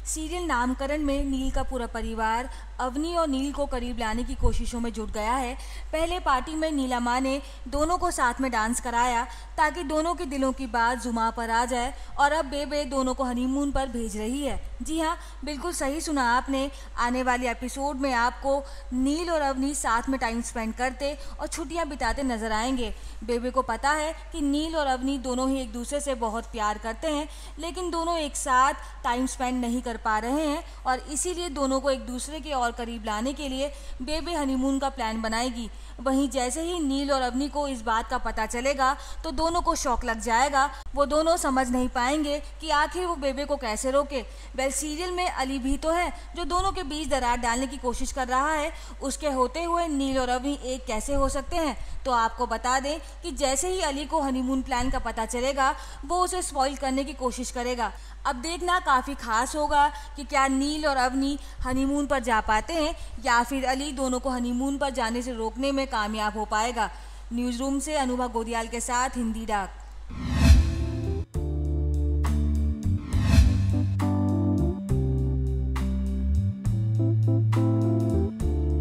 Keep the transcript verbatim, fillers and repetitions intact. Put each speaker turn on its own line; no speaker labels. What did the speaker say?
Serial नामकरण में नील का पूरा परिवार अवनी और नील को करीब लाने की कोशिशों में जुट गया है। पहले पार्टी में नीला माँ ने दोनों को साथ में डांस कराया ताकि दोनों के दिलों की बात जुमा पर आ जाए, और अब बेबे दोनों को हनीमून पर भेज रही है। जी हाँ, बिल्कुल सही सुना आपने। आने वाले एपिसोड में आपको नील और अवनी साथ में टाइम स्पेंड करते और छुट्टियां बिताते नजर आएंगे। बेबे को पता है कि नील और अवनी दोनों ही एक दूसरे से बहुत प्यार करते हैं, लेकिन दोनों एक साथ टाइम स्पेंड नहीं कर पा रहे हैं, और इसीलिए दोनों को एक दूसरे के और करीब लाने के लिए बेबे हनीमून का प्लान बनाएगी। वहीं जैसे ही नील और अवनी को इस बात का पता चलेगा तो दोनों को शौक लग जाएगा। वो दोनों समझ नहीं पाएंगे कि आखिर वो बेबे को कैसे रोके। वेल, सीरियल में अली भी तो है जो दोनों के बीच दरार डालने की कोशिश कर रहा है। उसके होते हुए नील और अवनी एक कैसे हो सकते हैं? तो आपको बता दें कि जैसे ही अली को हनीमून प्लान का पता चलेगा वो उसे स्पॉइल करने की कोशिश करेगा। अब देखना काफ़ी खास होगा कि क्या नील और अवनी हनीमून पर जा पाते हैं या फिर अली दोनों को हनीमून पर जाने से रोकने में कामयाब हो पाएगा। न्यूज़ रूम से अनुभा गोदियाल के साथ हिंदी डाक।